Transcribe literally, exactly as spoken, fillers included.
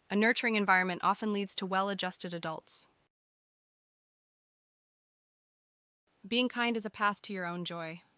A nurturing environment often leads to well-adjusted adults. Being kind is a path to your own joy.